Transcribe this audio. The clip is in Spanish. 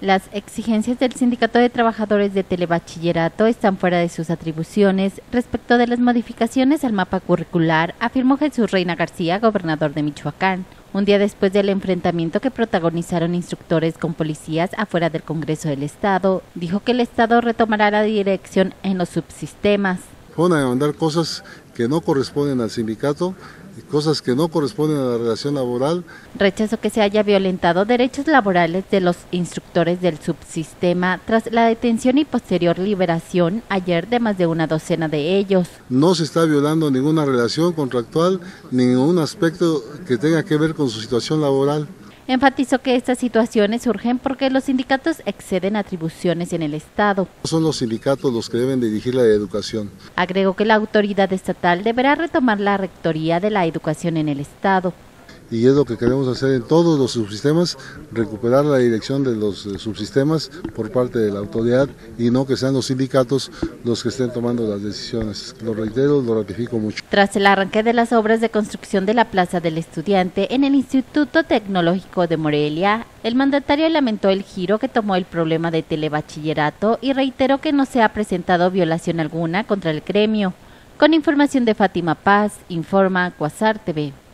Las exigencias del Sindicato de Trabajadores de Telebachillerato están fuera de sus atribuciones respecto de las modificaciones al mapa curricular, afirmó Jesús Reina García, gobernador de Michoacán, un día después del enfrentamiento que protagonizaron instructores con policías afuera del Congreso del Estado. Dijo que el Estado retomará la dirección en los subsistemas. Van a demandar cosas que no corresponden al sindicato, cosas que no corresponden a la relación laboral. Rechazó que se haya violentado derechos laborales de los instructores del subsistema tras la detención y posterior liberación ayer de más de una docena de ellos. No se está violando ninguna relación contractual, ningún aspecto que tenga que ver con su situación laboral. Enfatizó que estas situaciones surgen porque los sindicatos exceden atribuciones en el Estado. Son los sindicatos los que deben dirigir la educación. Agregó que la autoridad estatal deberá retomar la rectoría de la educación en el Estado. Y es lo que queremos hacer en todos los subsistemas, recuperar la dirección de los subsistemas por parte de la autoridad y no que sean los sindicatos los que estén tomando las decisiones. Lo reitero, lo ratifico mucho. Tras el arranque de las obras de construcción de la Plaza del Estudiante en el Instituto Tecnológico de Morelia, el mandatario lamentó el giro que tomó el problema de telebachillerato y reiteró que no se ha presentado violación alguna contra el gremio. Con información de Fátima Paz, informa Cuasar TV.